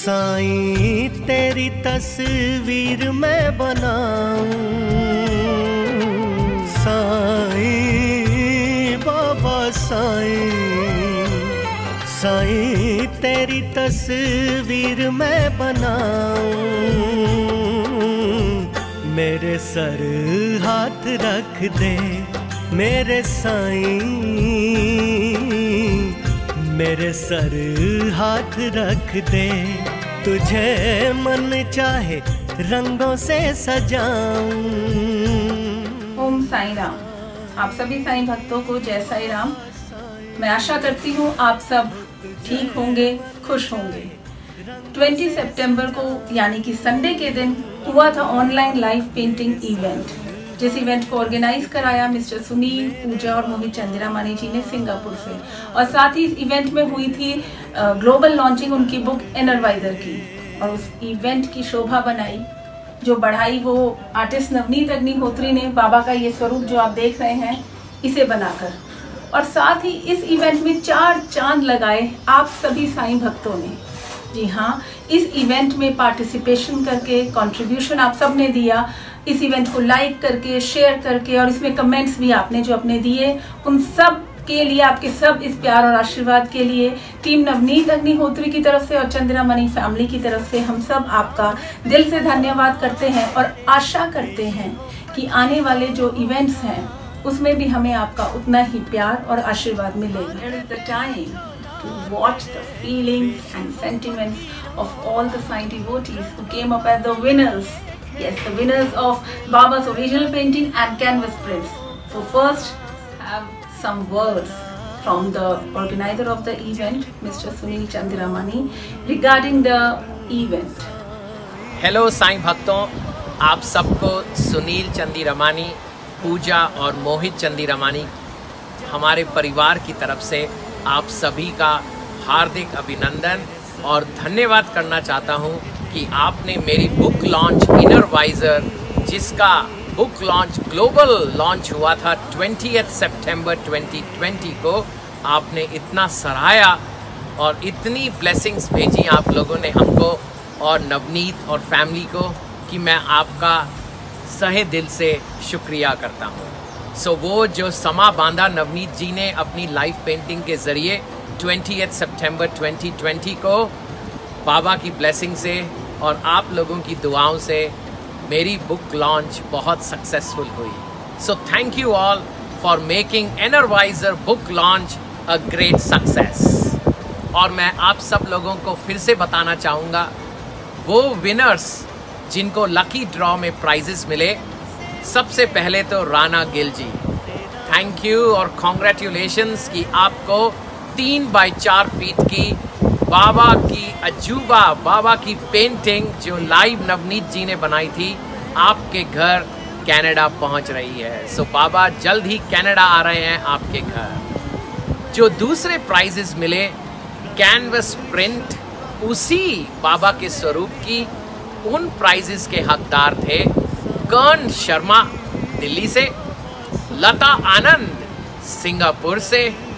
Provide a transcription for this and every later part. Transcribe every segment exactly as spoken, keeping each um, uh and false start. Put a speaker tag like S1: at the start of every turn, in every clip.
S1: साईं तेरी तस्वीर मैं बनाऊं, साईं बाबा साईं, साईं तेरी तस्वीर मैं बनाऊं, मेरे सर हाथ रख दे मेरे साईं, मेरे सर हाथ रख दे, तुझे मन चाहे रंगों से सजाऊं।
S2: ओम साईं राम। आप सभी साईं भक्तों को जय साईं राम। मैं आशा करती हूँ आप सब ठीक होंगे, खुश होंगे। बीस सितंबर को यानी कि संडे के दिन हुआ था ऑनलाइन लाइव पेंटिंग इवेंट, जिस इवेंट को ऑर्गेनाइज कराया मिस्टर सुनील, पूजा और मोहित चंद्रामानी जी ने सिंगापुर से, और साथ ही इस इवेंट में हुई थी ग्लोबल लॉन्चिंग उनकी बुक एनरवाइजर की, और उस इवेंट की शोभा बनाई जो बढ़ाई वो आर्टिस्ट नवनीत अग्निहोत्री ने, बाबा का ये स्वरूप जो आप देख रहे हैं इसे बनाकर, और साथ ही इस इवेंट में चार चांद लगाए आप सभी साईं भक्तों ने। जी हाँ, इस इवेंट में पार्टिसिपेशन करके, कंट्रीब्यूशन आप सब ने दिया, इस इवेंट को लाइक करके, शेयर करके, और इसमें कमेंट्स भी आपने जो अपने दिए, उन सब के लिए, आपके सब इस प्यार और आशीर्वाद के लिए टीम नवनीत अग्निहोत्री की तरफ से और चंद्रामणि फैमिली की तरफ से हम सब आपका दिल से धन्यवाद करते हैं, और आशा करते हैं कि आने वाले जो इवेंट्स हैं उसमें भी हमें आपका उतना ही प्यार और आशीर्वाद मिलेगा। To watch the feelings and sentiments of all the Sai devotees who came up as the winners. Yes, the winners of Baba's original painting and canvas prints. So first, have some words from the organizer of the event, Mister Sunil Chandramani, regarding the event.
S3: Hello Sai भक्तों, आप सबको सुनील चंद्रामानी, पूजा और मोहित चंद्रामानी हमारे परिवार की तरफ से आप सभी का हार्दिक अभिनंदन और धन्यवाद करना चाहता हूं कि आपने मेरी बुक लॉन्च इनरवाइजर, जिसका बुक लॉन्च ग्लोबल लॉन्च हुआ था बीस सितंबर दो हज़ार बीस को, आपने इतना सराहा और इतनी ब्लेसिंग्स भेजी आप लोगों ने हमको और नवनीत और फैमिली को कि मैं आपका सहे दिल से शुक्रिया करता हूं। सो so, वो जो समा बांधा नवनीत जी ने अपनी लाइव पेंटिंग के ज़रिए बीस सितंबर दो हज़ार बीस को बाबा की ब्लेसिंग से और आप लोगों की दुआओं से मेरी बुक लॉन्च बहुत सक्सेसफुल हुई। So thank you all for making एनरवाइजर book launch a great success. और मैं आप सब लोगों को फिर से बताना चाहूँगा, वो विनर्स जिनको लकी ड्रॉ में प्राइजेस मिले, सबसे पहले तो राणा गिल जी, थैंक यू और कॉन्ग्रेचुलेशंस कि आपको तीन बाई चार फीट की बाबा की अजूबा, बाबा की पेंटिंग जो लाइव नवनीत जी ने बनाई थी, आपके घर कनाडा पहुंच रही है। सो बाबा जल्द ही कनाडा आ रहे हैं आपके घर। जो दूसरे प्राइजेस मिले, कैनवस प्रिंट उसी बाबा के स्वरूप की, उन प्राइजेस के हकदार थे कर्ण शर्मा दिल्ली से, लता आनंद सिंगापुर से,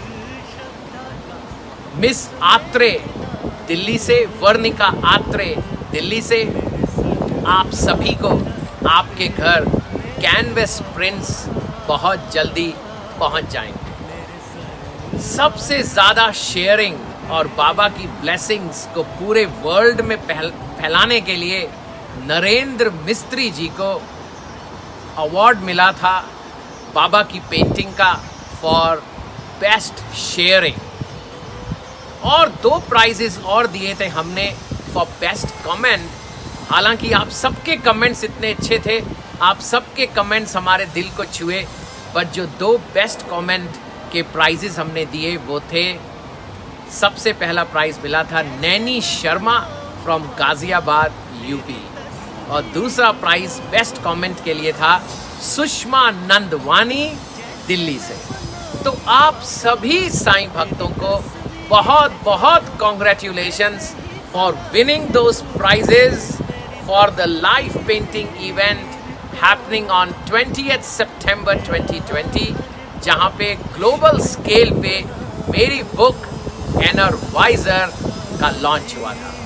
S3: मिस आत्रे दिल्ली से, वर्णिका आत्रे दिल्ली से। आप सभी को आपके घर कैनवस प्रिंट्स बहुत जल्दी पहुंच जाएंगे। सबसे ज़्यादा शेयरिंग और बाबा की ब्लेसिंग्स को पूरे वर्ल्ड में फैलाने के लिए नरेंद्र मिस्त्री जी को अवार्ड मिला था बाबा की पेंटिंग का फॉर बेस्ट शेयरिंग, और दो प्राइजेस और दिए थे हमने फॉर बेस्ट कमेंट। हालांकि आप सबके कमेंट्स इतने अच्छे थे, आप सबके कमेंट्स हमारे दिल को छुए, बट जो दो बेस्ट कमेंट के प्राइजेस हमने दिए वो थे, सबसे पहला प्राइज मिला था नैनी शर्मा फ्रॉम गाजियाबाद यूपी, और दूसरा प्राइज बेस्ट कमेंट के लिए था सुषमा नंदवानी दिल्ली से। तो आप सभी साईं भक्तों को बहुत बहुत congratulations for winning those prizes for the live painting event happening on twentieth सितंबर दो हज़ार बीस, जहां पे ग्लोबल स्केल पे मेरी बुक एनरवाइजर का लॉन्च हुआ था।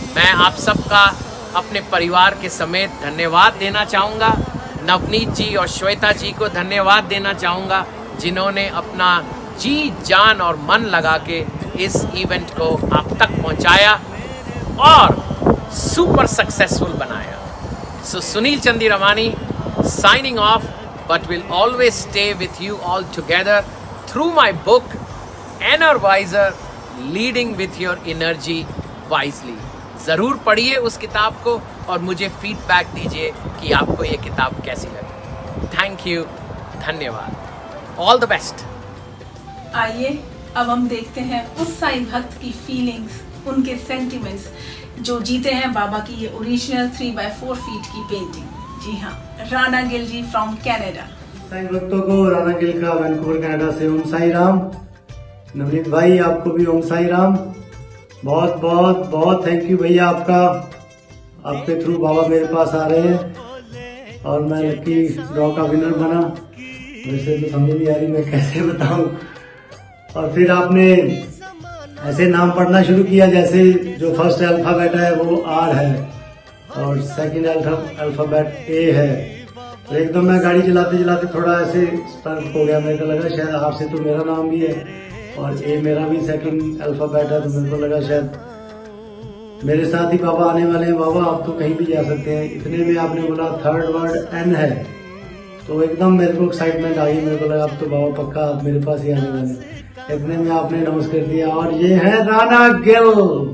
S3: मैं आप सबका अपने परिवार के समेत धन्यवाद देना चाहूँगा। नवनीत जी और श्वेता जी को धन्यवाद देना चाहूँगा, जिन्होंने अपना जी जान और मन लगा के इस इवेंट को आप तक पहुँचाया और सुपर सक्सेसफुल बनाया। सो सुनील चंदी Ramani signing off, but will always stay with you all together through my book Inner Wiser, Leading with Your Energy Wisely। ज़रूर पढ़िए उस किताब को और मुझे फीडबैक दीजिए कि आपको ये किताब कैसी लगी। थैंक यू, धन्यवाद, ऑल द बेस्ट।
S2: आइए अब हम देखते हैं उस साईं भक्त की फीलिंग्स, उनके सेंटिमेंट्स जो जीते हैं बाबा की ये original three by four feet की पेंटिंग। जी हाँ, राणा गिल जी फ्रॉम कनाडा।
S4: साईं भक्तों को राणा गिल का वैंकूवर कनाडा से ओम साई राम। नवनीत भाई आपको भी ओम साई राम। बहुत बहुत बहुत थैंक यू भैया आपका। आपके थ्रू बाबा मेरे पास आ रहे हैं और मैं लकी ड्रॉ का विनर बना। वैसे तो समझ नहीं आ रही मैं कैसे बताऊं। और फिर आपने ऐसे नाम पढ़ना शुरू किया जैसे जो फर्स्ट अल्फाबेट है वो आर है और सेकंड अल्फाबेट ए है। तो एकदम मैं गाड़ी चलाते चलाते थोड़ा ऐसे स्टर्क हो गया। मेरे को लगा शायद आर से तो मेरा नाम भी है और ए मेरा भी सेकंड अल्फाबेट है, तो मेरे को लगा शायद मेरे साथ ही बाबा आने वाले हैं। बाबा आप तो कहीं भी जा सकते हैं। इतने में आपने बोला थर्ड वर्ड एन है, तो एकदम मेरे को एक्साइटमेंट आ गई। मेरे को लगा अब तो बाबा पक्का मेरे पास ही आने वाले। इतने में आपने अनाउंस कर दिया और ये है राणा गिल।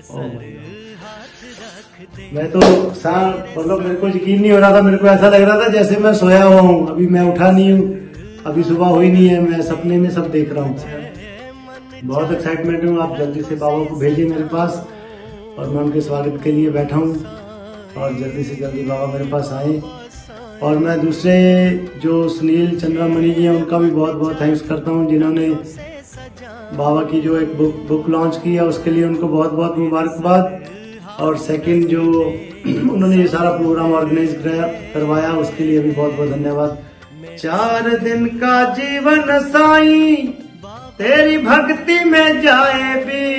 S4: मैं तो सार मतलब मेरे को यकीन नहीं हो रहा था। मेरे को ऐसा लग रहा था जैसे मैं सोया हुआ हूँ, अभी मैं उठा नहीं हूँ, अभी सुबह हुई नहीं है, मैं सपने में सब देख रहा हूँ। बहुत एक्साइटमेंट हूँ। आप जल्दी से बाबा को भेजिए मेरे पास और मैं उनके स्वागत के लिए बैठा हूँ और जल्दी से जल्दी बाबा मेरे पास आए। और मैं दूसरे जो सुनील चंद्रामणि जी हैं उनका भी बहुत बहुत थैंक्स करता हूँ, जिन्होंने बाबा की जो एक बुक बुक लॉन्च की है उसके लिए उनको बहुत बहुत मुबारकबाद। और सेकंड जो उन्होंने ये सारा प्रोग्राम ऑर्गेनाइज करवाया उसके लिए भी बहुत बहुत धन्यवाद। चार दिन का जीवन साईं तेरी भक्ति में जाए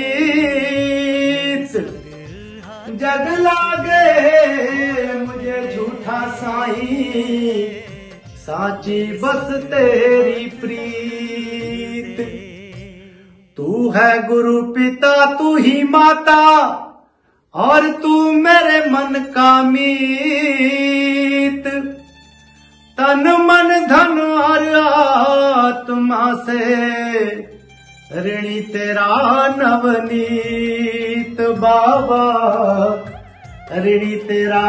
S4: बीत, जग लागे मुझे झूठा साईं, साची बस तेरी प्रीत। तू है गुरु पिता तू ही माता और तू मेरे मन का मीत। तन मन धन और आत्मा से ऋणी तेरा नवनीत बाबा, ऋणी तेरा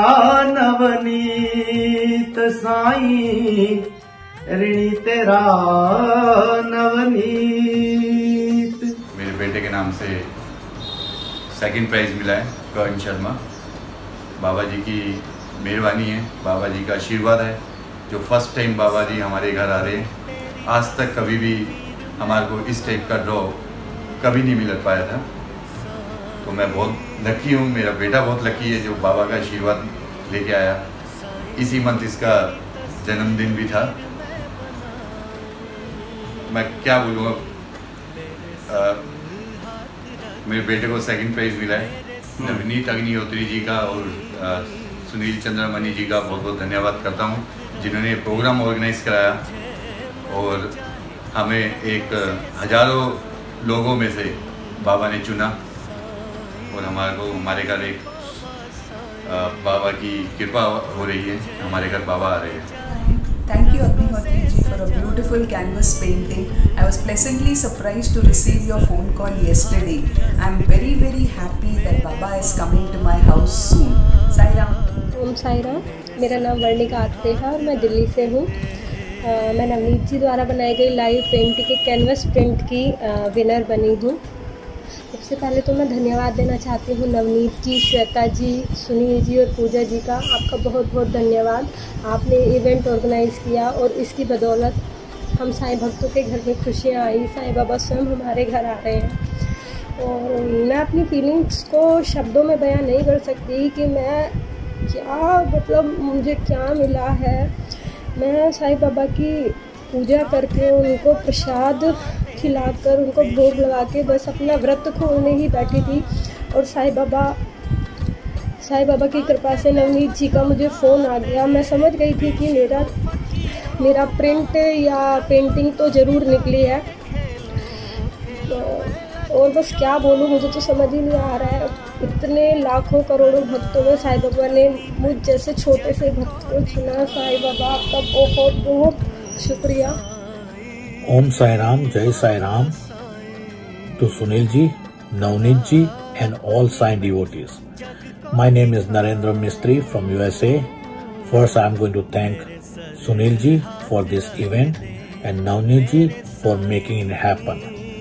S4: नवनीत साईं, ऋणी तेरा नवनीत।
S5: मेरे बेटे के नाम से सेकंड प्राइज मिला है कर्ण शर्मा। बाबा जी की मेहरबानी है, बाबा जी का आशीर्वाद है जो फर्स्ट टाइम बाबा जी हमारे घर आ रहे हैं। आज तक कभी भी हमारे को इस टाइप का ड्रॉ कभी नहीं मिल पाया था, तो मैं बहुत लकी हूँ। मेरा बेटा बहुत लकी है जो बाबा का आशीर्वाद लेके आया। इसी मंथ इसका जन्मदिन भी था। मैं क्या बोलूँगा, मेरे बेटे को सेकंड प्राइज मिला है। नवनीत अग्निहोत्री जी का और आ, सुनील चंद्रमणि जी का बहुत बहुत धन्यवाद करता हूँ, जिन्होंने प्रोग्राम ऑर्गेनाइज कराया और हमें एक हजारों लोगों में से बाबा ने चुना और हमारे को हमारे घर एक आ, बाबा की कृपा हो रही है। हमारे घर बाबा आ रहे हैं।
S6: Thank you Agnihotri ji for a beautiful canvas painting. I was pleasantly surprised to receive your phone call yesterday. I am very very happy that Baba is coming to my house soon. Sai Ram.
S7: ओम साई राम। मेरा नाम वर्णिका आत्रे है और मैं दिल्ली से हूँ। मैं नवनीत जी द्वारा बनाई गई लाइव पेंटिंग के कैनवस प्रिंट की विनर बनी हूँ। सबसे पहले तो मैं धन्यवाद देना चाहती हूँ नवनीत जी, श्वेता जी, सुनील जी और पूजा जी का। आपका बहुत बहुत धन्यवाद। आपने इवेंट ऑर्गेनाइज़ किया और इसकी बदौलत हम साईं भक्तों के घर में खुशियाँ आई। साईं बाबा स्वयं हमारे घर आ रहे हैं और मैं अपनी फीलिंग्स को शब्दों में बयां नहीं कर सकती कि मैं क्या मतलब मुझे क्या मिला है। मैं साईं बाबा की पूजा करके उनको प्रसाद खिलाकर उनको भोग लगा के बस अपना व्रत खोलने ही बैठी थी और साईं बाबा साईं बाबा की कृपा से नवनीत जी का मुझे फ़ोन आ गया। मैं समझ गई थी कि मेरा मेरा प्रिंट या पेंटिंग तो ज़रूर निकली है, और बस क्या बोलूँ, मुझे तो समझ ही नहीं आ रहा है। इतने लाखों करोड़ों भक्तों में साईं बाबा ने मुझ जैसे छोटे से भक्त को चुना। साईं बाबा आपका बहुत बहुत शुक्रिया।
S8: ओम साई राम, जय Sai Ram to Sunil ji, Navneet ji and all Sai devotees. My name is Narendra Mistry from U S A. First I am going to thank Sunil ji for this event and Navneet ji for making it happen.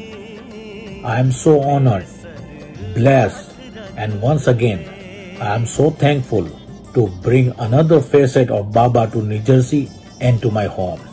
S8: I am so honored, blessed, and once again I am so thankful to bring another facet of Baba to New Jersey and to my home.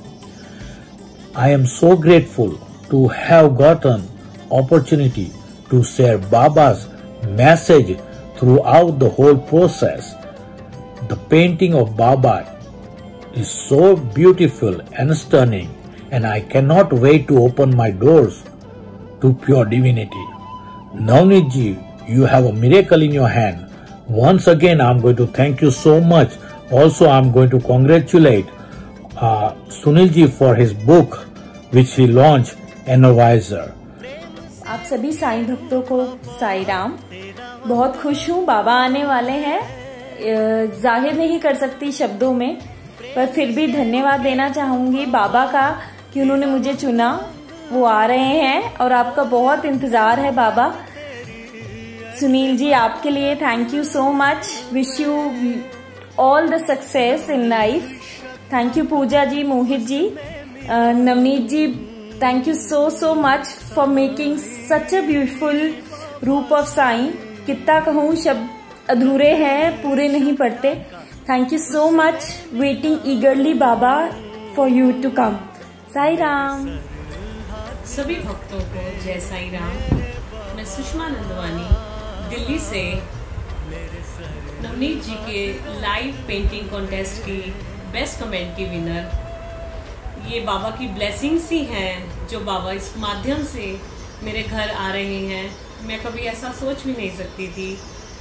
S8: I am so grateful to have gotten opportunity to share Baba's message throughout the whole process. The painting of Baba is so beautiful and stunning, and I cannot wait to open my doors to pure divinity. Navneet ji, you have a miracle in your hand. Once again, I am going to thank you so much. Also, I am going to congratulate uh, Sunil ji for his book which he launched, Energizer.
S9: आप सभी साईं भक्तों को साई राम। बहुत खुश हूँ, बाबा आने वाले हैं। जाहिर नहीं कर सकती शब्दों में, पर फिर भी धन्यवाद देना चाहूंगी बाबा का कि उन्होंने मुझे चुना। वो आ रहे हैं और आपका बहुत इंतजार है बाबा। सुनील जी, आपके लिए thank you so much. Wish you all the success in life. Thank you Pooja ji, Mohit ji, Navneet ji, thank you so so much for making such a beautiful रूप ऑफ साईं। कितना कहूँ, शब्द अधूरे हैं, पूरे नहीं पड़ते। Thank you so much. Waiting eagerly बाबा for you to come. Sai Ram.
S10: सभी भक्तों को जय साई राम। मैं सुषमा नंदवानी दिल्ली से नवनीत जी के लाइव पेंटिंग कॉन्टेस्ट की बेस्ट कमेंट की विनर। ये बाबा की ब्लेसिंग्स ही हैं जो बाबा इस माध्यम से मेरे घर आ रहे हैं। मैं कभी ऐसा सोच भी नहीं सकती थी।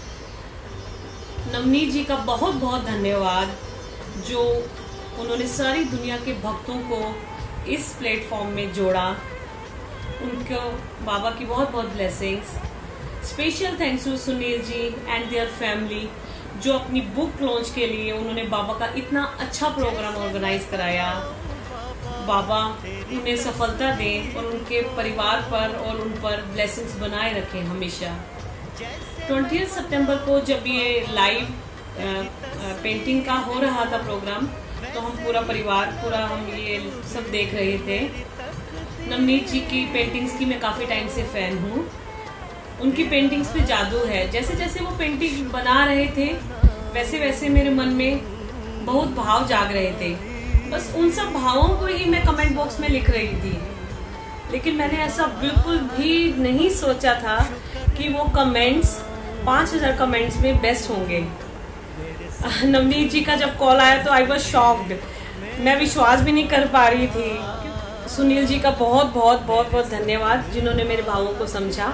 S10: नवनीत जी का बहुत बहुत धन्यवाद जो उन्होंने सारी दुनिया के भक्तों को इस प्लेटफॉर्म में जोड़ा। उनको बाबा की बहुत बहुत blessings. Special thanks to Sunil ji and their family जो अपनी बुक लॉन्च के लिए उन्होंने बाबा का इतना अच्छा प्रोग्राम ऑर्गेनाइज कराया। बाबा उन्हें सफलता दें और उनके परिवार पर और उन पर ब्लेसिंग्स बनाए रखें हमेशा। बीस सितंबर को जब ये लाइव पेंटिंग का हो रहा था प्रोग्राम, तो हम पूरा परिवार पूरा हम ये सब देख रहे थे। नवनीत जी की पेंटिंग्स की मैं काफ़ी टाइम से फ़ैन हूँ। उनकी पेंटिंग्स पे जादू है। जैसे जैसे वो पेंटिंग बना रहे थे वैसे वैसे मेरे मन में बहुत भाव जाग रहे थे। बस उन सब भावों को ही मैं कमेंट बॉक्स में लिख रही थी, लेकिन मैंने ऐसा बिल्कुल भी नहीं सोचा था कि वो कमेंट्स पाँच हज़ार कमेंट्स में बेस्ट होंगे। नवनीत जी का जब कॉल आया तो आई वॉज शॉक्ड। मैं विश्वास भी नहीं कर पा रही थी। सुनील जी का बहुत बहुत बहुत बहुत धन्यवाद जिन्होंने मेरे भावों को समझा।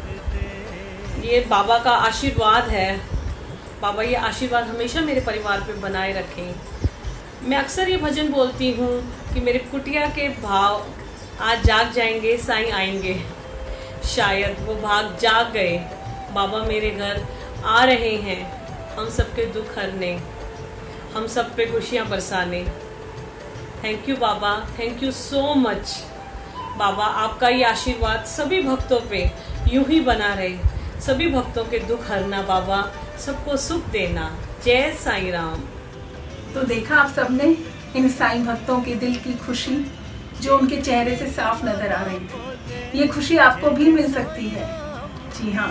S10: ये बाबा का आशीर्वाद है। बाबा ये आशीर्वाद हमेशा मेरे परिवार पे बनाए रखें। मैं अक्सर ये भजन बोलती हूँ कि मेरे कुटिया के भाव आज जाग जाएंगे, साईं आएंगे। शायद वो भाग जाग गए। बाबा मेरे घर आ रहे हैं हम सबके दुख हरने, हम सब पे खुशियाँ बरसाने। थैंक यू बाबा, थैंक यू सो मच। बाबा आपका ये आशीर्वाद सभी भक्तों पे यूं ही बना रहे। सभी भक्तों के दुख हरना बाबा, सबको सुख देना। जय साईं राम।
S2: तो देखा आप सबने इन साईं भक्तों के दिल की खुशी जो उनके चेहरे से साफ नजर आ रही थी। ये खुशी आपको भी मिल सकती है। जी हाँ।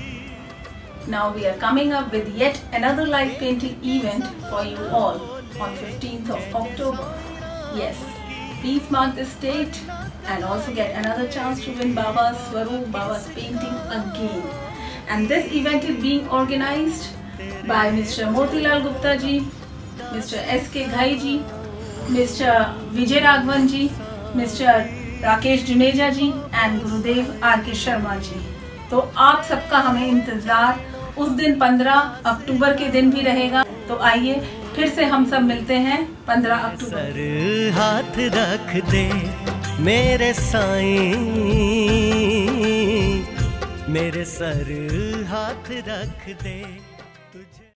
S2: Now we are coming up with yet another live painting event for you all on fifteenth of October. Yes, please mark this date and also get another chance to win Baba's Swaroop, Baba's painting again. And this event is being organized by Mister Motilal Gupta ji, Mister S K Ghai ji, Mister Vijay Raghavan ji, Mister Rakesh Juneja ji and Gurudev R K Sharma ji. तो आप सबका हमें इंतज़ार उस दिन पंद्रह अक्टूबर के दिन भी रहेगा। तो आइए फिर से हम सब मिलते हैं पंद्रह अक्टूबर।
S1: सर हाथ रख दे मेरे साईं, मेरे सर हाथ रख दे।